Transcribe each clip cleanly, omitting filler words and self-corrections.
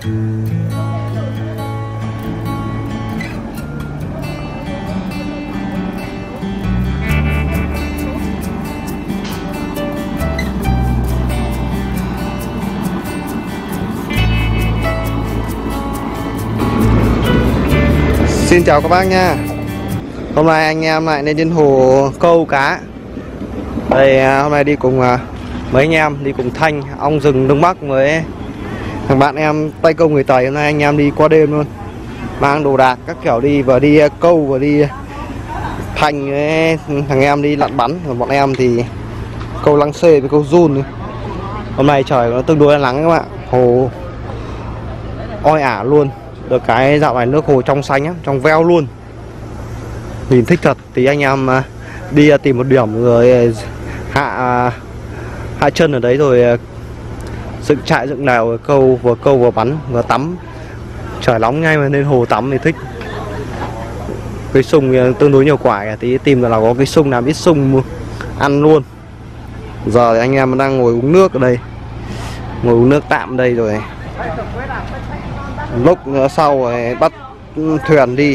Xin chào các bác nha. Hôm nay anh em lại lên trên hồ câu cá. Đây hôm nay đi cùng mấy anh em, đi cùng Thanh, ong rừng Đông Bắc với thằng bạn em tay câu người Tây. Hôm nay anh em đi qua đêm luôn, mang đồ đạc các kiểu đi, vừa đi câu vừa đi Thanh với thằng em đi lặn bắn, còn bọn em thì câu lăng xê với câu giun. Hôm nay trời nó tương đối nắng các bạn, hồ oi ả luôn. Được cái dạo này nước hồ trong xanh á, trong veo luôn, nhìn thích thật. Thì anh em đi tìm một điểm rồi hạ chân ở đấy, rồi dựng trại dựng lều, câu vừa bắn vừa tắm. Trời nóng ngay mà lên hồ tắm thì thích. Cái sung tương đối nhiều quả, tí tìm là có cái sung nào biết sung ăn luôn. Giờ thì anh em đang ngồi uống nước ở đây, ngồi uống nước tạm ở đây, rồi lúc sau rồi bắt thuyền đi.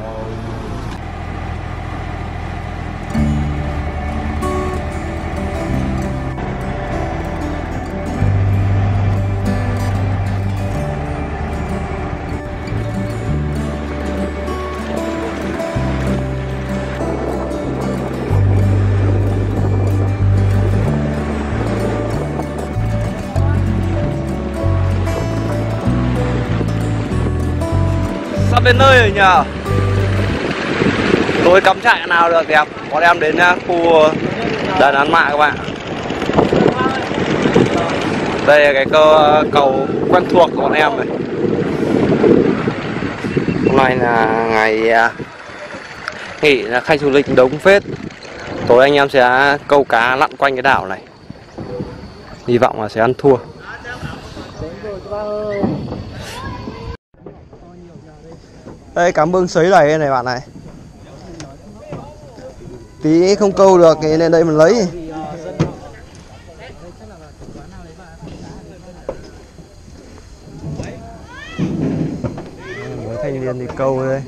Sắp đến nơi rồi nhờ. Tôi cắm trại nào được đẹp. Bọn em đến khu đền Án Mạ các bạn. Đây là cái cầu quen thuộc của bọn em này. Hôm nay là ngày nghỉ, là khách du lịch đống phết. Tối anh em sẽ câu cá lặn quanh cái đảo này. Hy vọng là sẽ ăn thua. Đây cám bương sấy đầy này bạn này. Tí không câu được thì lên đây mình lấy. Mấy thanh niên đi câu đây.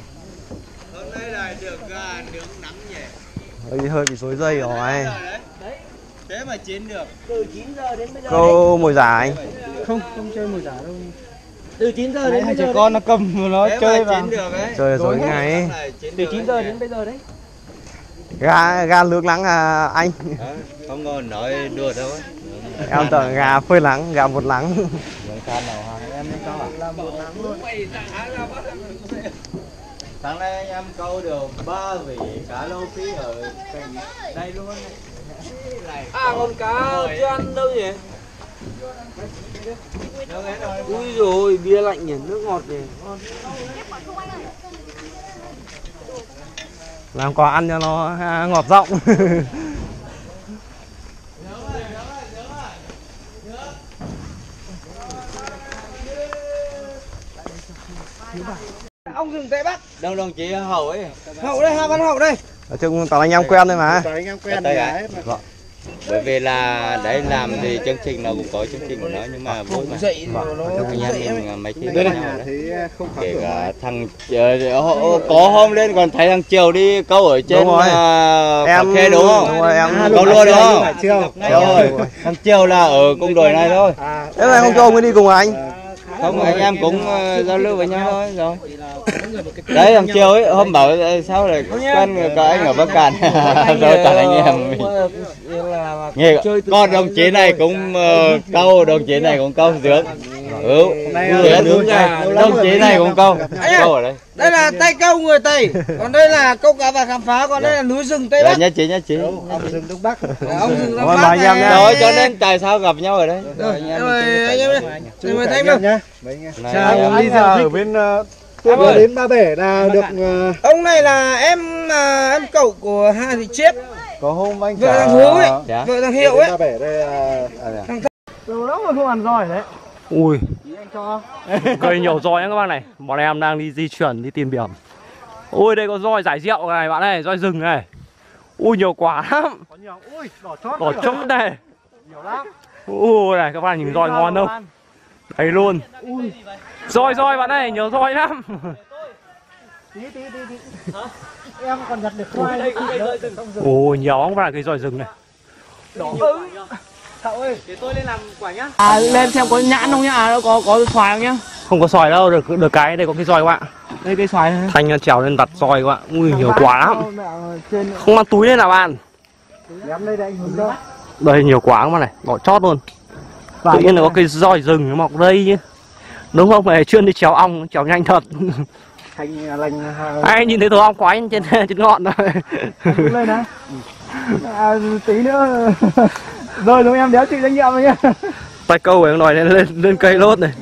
Đây hơi bị rối dây rồi. Thế mà chiến được. Từ 9 giờ đến bây giờ. Câu mồi giả anh. Không chơi mồi giả đâu. Từ 9 giờ đến bây giờ. Trẻ con nó cầm nó chơi vào. Chơi rồi ngày. Từ 9 giờ đến bây giờ đấy. Gà nước lắng à anh. Không còn nói đùa đâu. Em tưởng gà phơi nắng, gà một nắng. Em có làm một nắng luôn. Sáng nay anh em câu được 3 vỉ cá lô phi ở đây luôn. À con cá chưa ăn đâu nhỉ? Ui rồi bia lạnh nhỉ, nước ngọt nhỉ. Làm quà ăn cho nó ngọt giọng. Ông rừng Tây Bắc. Đông đồng chí Hậu ấy. Hậu đây, hai con Hậu đây. Ở chung toàn anh em quen thôi mà. Toàn anh em quen đấy. Bởi vì là đấy làm thì chương trình nó cũng có chương trình của nó, nhưng mà vui mà. Dậy nó Anh em dậy. mình mấy khi với nhau đấy. Kể cả thằng có hôm lên còn thấy thằng Triều đi câu ở trên em Khê đúng không? Đúng rồi, em câu luôn đúng không? Rồi. Thằng Triều là ở cung đội này thôi. Thế này không cho ông ấy đi cùng à anh? Không, anh em cũng giao lưu với nhau thôi rồi. Đấy thằng Triều ấy hôm bảo sao lại quen có anh ở Bắc Cạn. Rồi toàn anh em nghe con đồng chí này cũng câu, đồng chí này cũng câu dưỡng. Đồng chí này cũng câu ở đây. Đây là tay câu người Tây, còn đây là câu cá và khám phá, còn đây là núi rừng Tây Bắc. Nhất trí. Ông rừng Đông Bắc. Ông rừng Đông Bắc này. Rồi cho nên tại sao gặp nhau ở đây? Rồi anh em đây. Mời Thanh đâu? Bây giờ ở bên tôi vừa đến Ba Bể là được. Ông này là em cậu của Hà Thị Chiết. Có hôm anh vợ thằng Hướng ấy, vợ thằng Hiệu ấy. Ba Bể đây Lâu lắm rồi không ăn roi đấy. Ui, Anh cho. cây nhiều roi nhá các bác này. Bọn em đang đi di chuyển đi tìm điểm. Ui đây có roi giải rượu này bạn này, roi rừng này. Ui nhiều quả lắm. Có nhiều. Ui, đỏ chót. Đỏ chót này. Nhiều lắm. Ui này các bạn nhìn roi ngon không? Đầy luôn. Roi bạn ơi, nhiều roi lắm. Tí. Em còn nhặt được khoai. Ồ, nhiều ong vào cái roi rừng này. Cậu ơi, để tôi lên làm quả nhá. Lên xem có nhãn không nhá, có xoài không nhá. Không có xoài đâu, được cái đây có cái roi các bạn. Đây cây xoài này. Thanh trèo lên đặt roi các bạn. Ui, nhiều quá lắm. Không mang túi lên nào bạn. Em đây anh Hùng đâu. Đây nhiều quá các bạn này, bỏ chót luôn. Tự nhiên là có cây roi rừng nó mọc đây chứ. Đúng không? Mày chuyên đi trèo ong, trèo nhanh thật. Thành lành. Ai nhìn thấy tổ ong quái trên ngọn rồi. Lên hả? Tí nữa rồi chúng em đéo chịu trách nhiệm rồi nhá. Tay câu phải nói lên cây lốt này.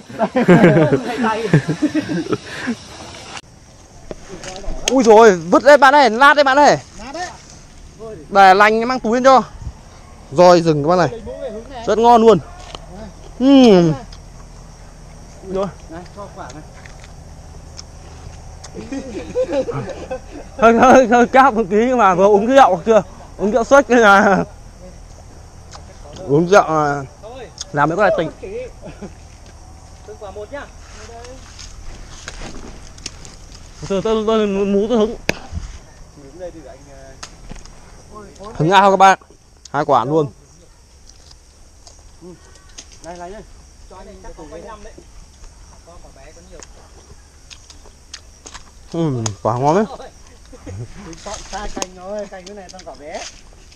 Ui rồi vứt đây bạn ơi, lát đây bạn ơi. Để lành mang túi lên cho. Roi rừng các bạn này. Rất ngon luôn. Rồi. Hơi cáp một tí nhưng mà vừa uống rượu chưa? Uống rượu suất nên là uống rượu làm mới có lại tỉnh. Tôi mú tôi hứng. Hứng ao các bạn. 2 quả luôn. Đây lấy đây. Cho anh chắc có 5 đấy. Con quả bé có nhiều. Quả ngon đấy. Chọn sai cành rồi, cành cái này con quả bé.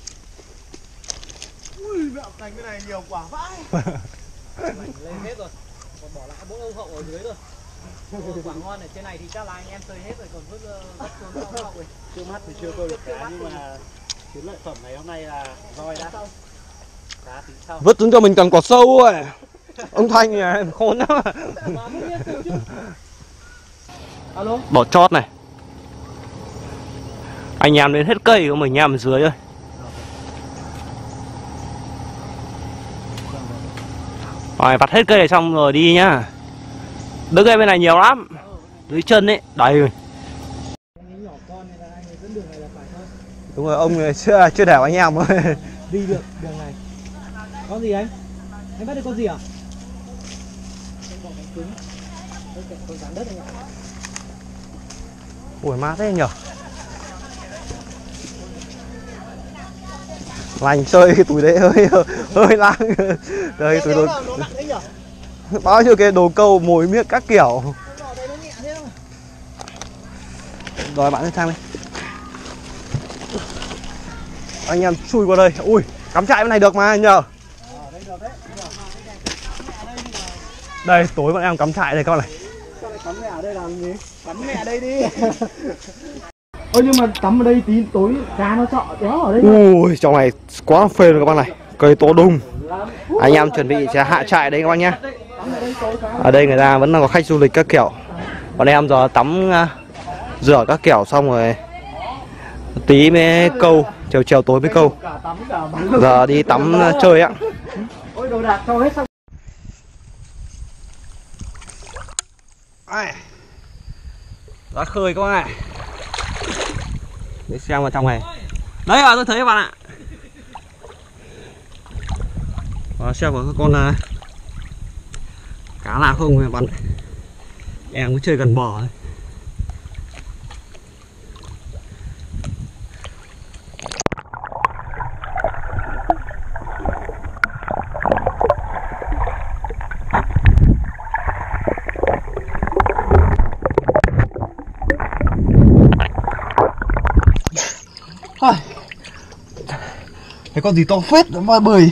Ui, mẹ cành cái này nhiều quả vãi. Lên hết rồi. Còn bỏ lại mỗi âu hậu ở dưới rồi. Quả ngon ở trên này thì chắc là anh em chơi hết rồi, còn vứt xuống âu hậu rồi. Trước mắt thì chưa câu được cá nhưng mà chiến lợi phẩm ngày hôm nay là roi đã. Cá tính sau. Vứt xuống cho mình cần quả sâu rồi. Ông Thanh này khôn lắm. Alo. Bỏ chót này. Anh em đến hết cây của mình nhằm ở dưới ơi. Rồi vặt hết cây này xong rồi đi nhá. Đứa cây bên này nhiều lắm. Dưới chân ấy, đầy rồi. Đúng rồi, ông này chưa đẻo anh em ơi. Đi được đường này. Con gì anh? Anh bắt được con gì à? Con rắn đất anh ạ. Ủa mát thế nhở. Lành chơi cái túi đấy hơi lăng. Đây túi đồ. Bao nhiêu cái đồ câu mồi miếc các kiểu. Rồi bạn lên sang đây. Anh em chui qua đây. Ui, cắm trại bên này được mà nhờ. Đây tối bọn em cắm trại đây các bạn này. Sao lại cắm mẹ ở đây làm gì? Cắm mẹ đây đi. Ôi nhưng mà cắm ở đây tí tối cá nó trọ đéo ở đây. Ui, trong này quá phê rồi các bạn này. Cây to đùng. Anh em chuẩn bị sẽ hạ trại đấy các bạn nhá. Ở đây người ta vẫn đang có khách du lịch các kiểu. Bọn em giờ tắm rửa các kiểu xong rồi tí mới câu, chiều tối mới câu. Giờ đi tắm chơi ạ. Ôi đồ đạc cho hết xong. Ra khơi các bạn ạ. Để xem vào trong này. Đấy à, tôi thấy các bạn ạ. Và xem có con cá nào không các bạn. Em cứ chơi gần bờ thôi. Cái con gì to phết nó bơi.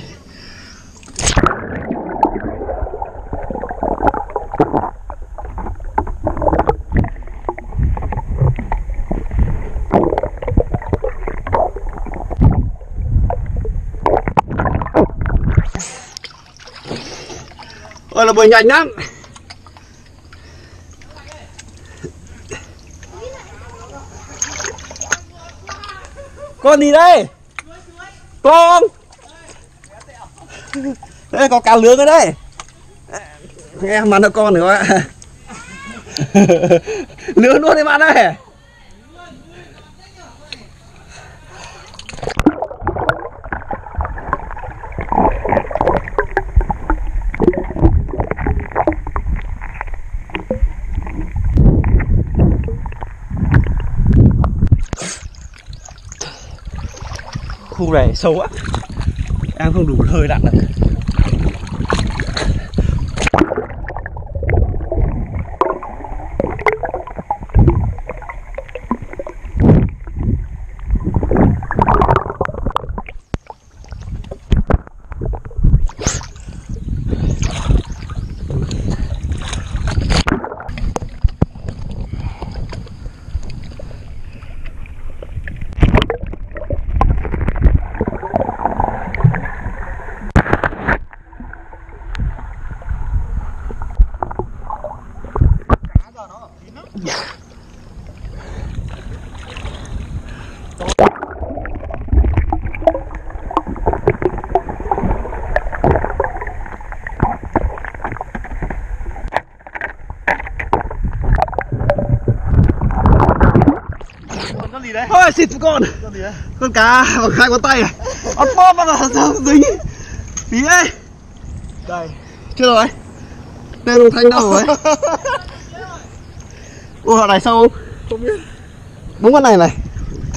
Ôi là bơi nhanh lắm. Con gì đây? Con. Đây có cá lươn ở đây. Em bắn được con nữa ạ. Lươn luôn đấy bạn ơi. Khu này sâu á, em không đủ hơi đạn được. Ôi xịt con cá bằng 2 ngón tay này, ớt bóp vào sao dính tí ấy. Đây chưa rồi, đây đồng thanh đâu rồi. Ủa này sâu không biết, đúng con này này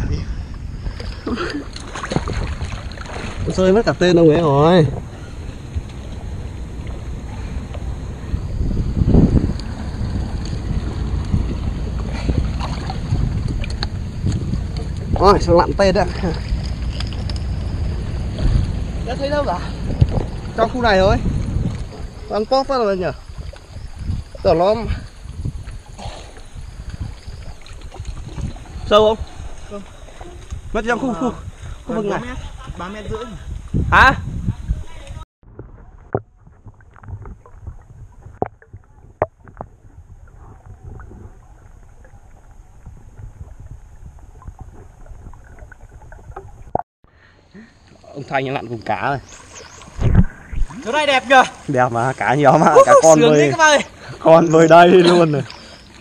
rơi mất cả tên ông ấy rồi. Ôi sao lặn tên đấy. Đã thấy đâu cả? Trong khu này thôi. Toàn pop phát rồi nhỉ? Tưởng nó sâu không? Không. Mất trong khu vực này 3,5 mét. Hả? Ông Thanh lặn cùng cá này. Chỗ này đẹp nhờ. Đẹp mà, cá nhiều mà, cả con bơi. Các bạn ơi. Con bơi đây luôn rồi.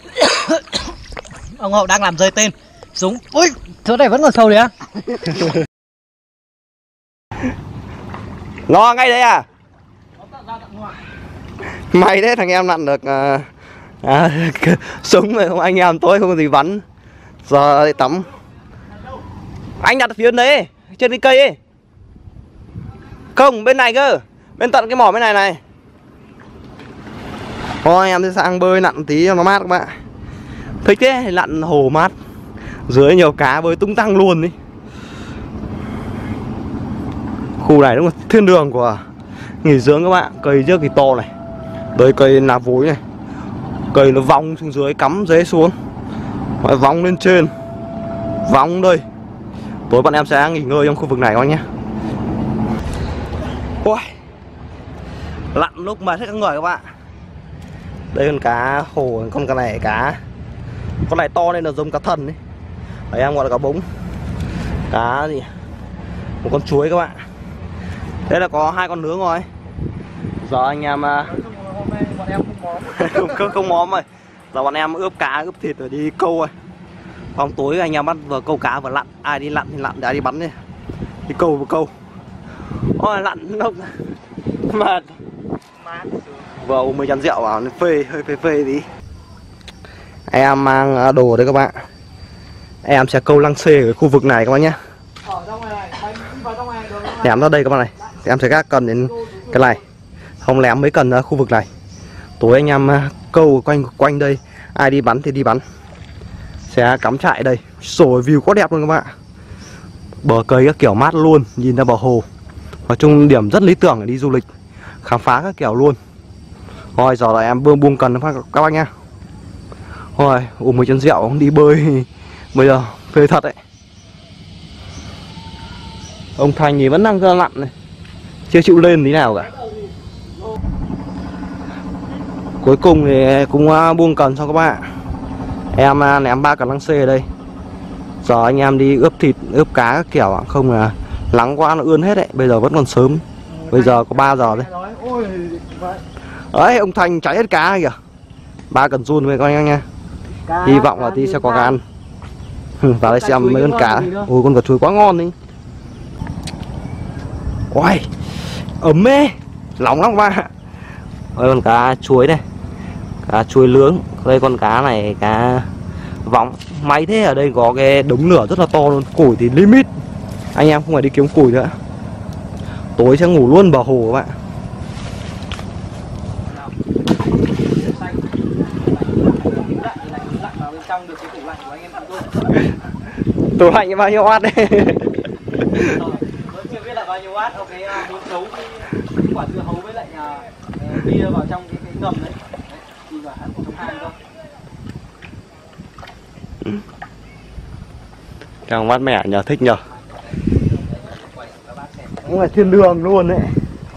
Ông Hậu đang làm rơi tên súng. Ui, chỗ này vẫn còn sâu đấy á. Lo ngay đấy à? May thế thằng em lặn được súng mà không anh em tối không có gì bắn. Giờ đi tắm. Anh đặt phía đấy, trên cái cây ấy. Không, bên này cơ. Bên tận cái mỏ bên này này. Thôi em sẽ sang bơi lặn tí cho nó mát các bạn. Thích thế thì lặn hồ mát. Dưới nhiều cá bơi tung tăng luôn đi. Khu này đúng là thiên đường của nghỉ dưỡng các bạn. Cây trước thì to này. Đây cây lá vối này. Cây nó vòng xuống dưới, cắm dế xuống. Rồi vòng lên trên. Vòng đây. Tối bọn em sẽ nghỉ ngơi trong khu vực này các anh nhé. Ôi, lặn lúc mà hết các người các bạn. Đây con cá hồ, con này cá. Con này to nên là giống cá thần đấy. Đấy em gọi là cá bống. Cá gì? Một con chuối các bạn. Đây là có 2 con nướng rồi. Giờ anh em không móm rồi. Giờ bọn em ướp cá, ướp thịt rồi đi câu rồi. Phòng tối anh em bắt vừa câu cá vừa lặn. Ai đi lặn thì lặn, ai đi bắn đi. Đi câu vừa câu. Ôi lặn lúc mà vừa uống mấy chén rượu vào nên phê, hơi phê tí. Em mang đồ đấy các bạn. Em sẽ câu lăng xê ở khu vực này các bạn nhé. Ném ra đây các bạn này. Em sẽ gác cần đến cái này. Không ném mấy cần ra khu vực này. Tối anh em câu quanh đây. Ai đi bắn thì đi bắn. Sẽ cắm trại đây. Rồi view quá đẹp luôn các bạn. Bờ cây các kiểu mát luôn. Nhìn ra bờ hồ. Nói chung điểm rất lý tưởng để đi du lịch. Khám phá các kiểu luôn. Rồi giờ là em buông cần các bác nhá. Rồi uống mấy chén rượu đi bơi. Bây giờ phê thật đấy. Ông Thành thì vẫn đang ra lặn này. Chưa chịu lên tí nào cả. Cuối cùng thì cũng buông cần cho các bạn. Em ném 3 cần lăng xê ở đây. Giờ anh em đi ướp thịt, ướp cá các kiểu. Không là nắng quá nó ươn hết đấy. Bây giờ vẫn còn sớm. Bây giờ có 3 giờ đấy. Đấy ông Thành cháy hết cá kìa. 3 cần run với con anh nha. Hy vọng là tí sẽ có cá ăn. Vào đây xem mấy con cá. Ôi con cá chuối quá ngon đi. Ôi ấm mê. Nóng lắm các bạn. Đây con cá chuối này. Cá chuối nướng. Đây con cá này cá võng. May thế ở đây có cái đống lửa rất là to luôn. Củi thì limit. Anh em không phải đi kiếm củi nữa, tối sẽ ngủ luôn bờ hồ các bạn. Tủ lạnh bao nhiêu watt đấy? Chưa biết là bao nhiêu watt. Ok, muốn giấu cái quả dưa hấu với lại bia vào trong cái ngầm đấy. Đi vào hẳn trong hang thôi. Càng mát mẻ nhờ, thích nhờ. Cũng là thiên đường luôn đấy.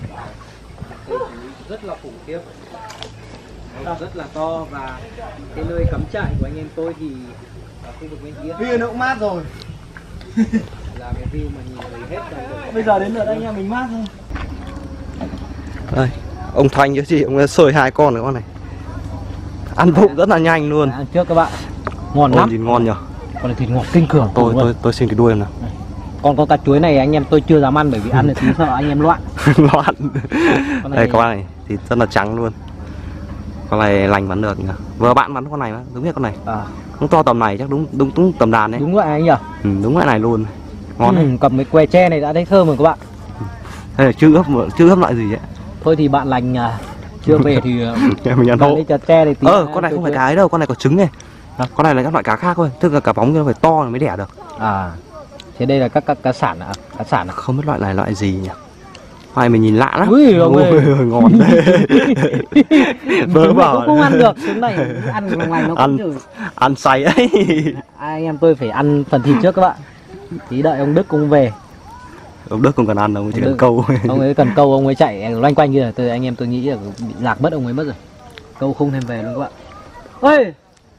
Rất là khủng khiếp, rất là to, và cái nơi cắm trại của anh em tôi thì ở khu vực bên kia. Bia nó cũng mát rồi. Là cái view mà nhìn thấy hết toàn bộ. Bây giờ đến lượt anh em mình mát thôi. Đây, ông Thanh chứ gì, ông ấy sơi 2 con nữa con này. Ăn vụng rất là nhanh luôn. Ăn trước các bạn. Ngon lắm. Nhìn ngon nhờ. Con này thịt ngọt kinh khủng. Tôi xin cái đuôi em nào. Còn con cá chuối này anh em tôi chưa dám ăn, bởi vì ăn thì sợ anh em loạn. Loạn. Con này... Đây các bạn này, thịt rất là trắng luôn. Con này lành bắn được nhờ. Vừa bạn bắn con này mà, đúng biết con này. Không to tầm này chắc đúng tầm đàn đấy. Đúng vậy anh nhỉ? Đúng loại này luôn. Ngon đấy. Cầm cái que tre này đã thấy thơm rồi các bạn. Đây là chưa ướp loại gì vậy? Thôi thì bạn lành chưa về thì mình ăn hộ. đi chặt tre này tí. Con này không phải cá ấy đâu, con này có trứng này. Con này là các loại cá khác thôi, tức là cá bóng nó phải to mới đẻ được. Thế đây là các cá sản à? Cá sản à? Không biết loại này loại gì nhỉ? Hoài mình nhìn lạ lắm. Ui, ngon đấy. Bớ bảo không ăn được, trứng này ăn ngoài nó cũng ăn say ấy. Anh em tôi phải ăn phần thịt trước các bạn. Tí đợi ông Đức cũng về. Ông Đức không cần ăn đâu, chỉ cần câu. Ông ấy cần câu, ông ấy chạy loanh quanh như là anh em tôi nghĩ là bị lạc mất ông ấy mất rồi. Câu không thêm về luôn các bạn. Ôi!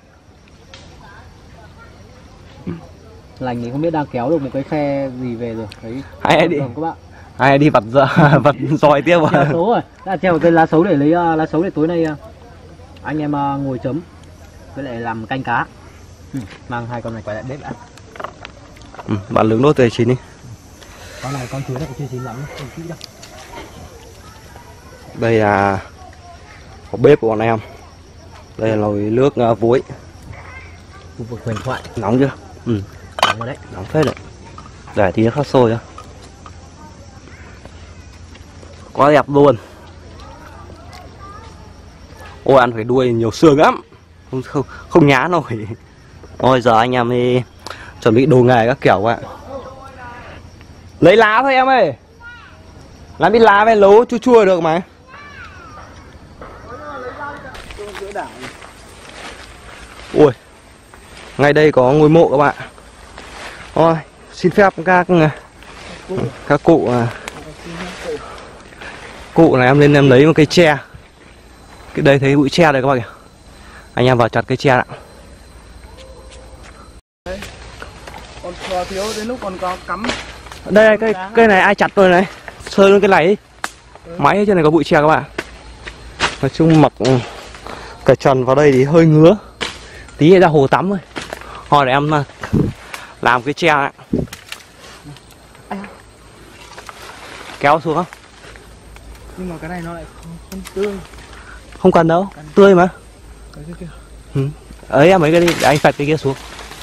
Lành thì không biết đang kéo được một cái xe gì về rồi. Thấy hay đi các bạn. Hay đi vặt dòi tiếp Treo số rồi. Đã treo một cây lá sấu để lấy lá sấu để tối nay anh em ngồi chấm với lại làm canh cá. Mang 2 con này quay lại bếp ăn. Bạn nướng nốt tươi chín đi. Con này con chuối nó cũng chưa chín lắm, không kỹ đâu. Đây là bếp của bọn em. Đây là nồi nước vuối. Khu vực huyền thoại. Nóng chưa? Nóng rồi đấy. Nóng phết đấy. Để tí nó khát sôi á. Quá đẹp luôn. Ôi ăn phải đuôi nhiều xương lắm. Không nhá nổi. Ôi giờ anh em đi chuẩn bị đồ nghề các kiểu ạ. Lấy lá thôi em ơi. Làm ít lá với lấu chua chua được mà. Ui, ngay đây có ngôi mộ các bạn. Thôi, xin phép các cụ này em lên em lấy một cây tre. Cái đây thấy bụi tre đây các bạn kìa. Anh em vào chặt cây tre ạ. Còn thiếu đến lúc còn có cắm. Đây cây này ai chặt tôi này. Sơi luôn cái này đi. Máy trên này có bụi tre các bạn. Nói chung mặc cởi trần vào đây thì hơi ngứa. Tí ra hồ tắm thôi. Hồi để em làm cái tre ạ. Kéo xuống không? Nhưng mà cái này nó lại không tươi. Không cần đâu, tươi mà. Ấy em mấy cái đi, để anh phạt cái kia xuống.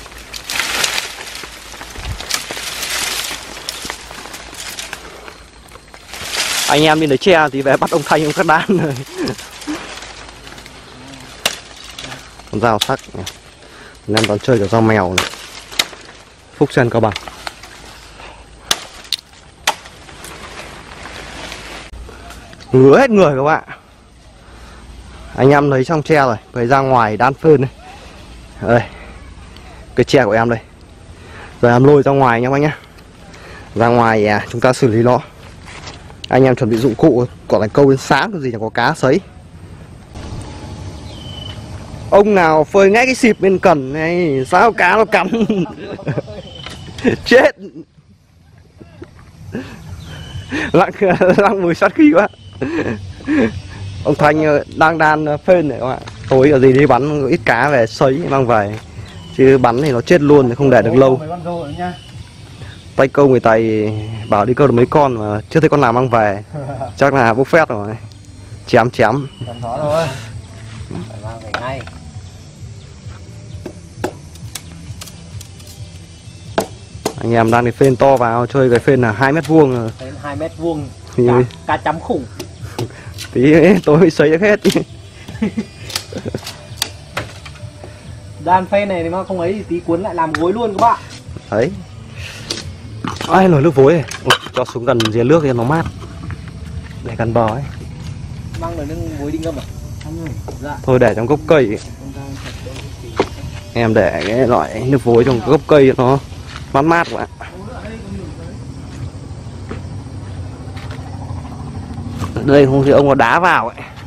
Anh em đi lấy tre thì về bắt ông Thanh ông cắt đan rồi. Con dao sắc này. Anh em toàn chơi cả dao mèo này. Phúc Sen Cao Bằng. Ngứa hết người các bạn. Anh em lấy xong tre rồi, phải ra ngoài đan phơn này. Đây, cái tre của em đây. Giờ em lôi ra ngoài nha anh nhá. Ra ngoài chúng ta xử lý nó. Anh em chuẩn bị dụng cụ, còn là câu đến sáng cái gì chẳng có cá sấy. Ông nào phơi ngay cái xịp bên cần này, sao cá nó cắn. Chết. Lặng mùi sát khí quá. Ông Thanh đang đan phên này các bạn. Tối ở gì đi bắn ít cá về sấy mang về. Chứ bắn thì nó chết luôn, không để được lâu. Tay câu người Tày bảo đi câu được mấy con mà chưa thấy con nào mang về. Chắc là buffet rồi. Chém. Chém nó thôi. Phải mang về ngay. Anh em đang cái phên to vào, chơi cái phên là 2 mét vuông rồi. 2 mét vuông. Thì Cá chấm khủng. tí tôi mới sấy được hết. Đàn phên này thì mà không ấy thì tí cuốn lại làm gối luôn các bạn. Đấy. Ai nồi nước vối này. Ui, cho xuống gần giếng nước cho nó mát. Để gần bò ấy. Mang nồi nước vối đi ngâm à? Dạ. Thôi để trong gốc cây ấy. Em để cái loại nước vối trong gốc cây nó mát mát các bạn. Đây không thì ông có đá vào ấy.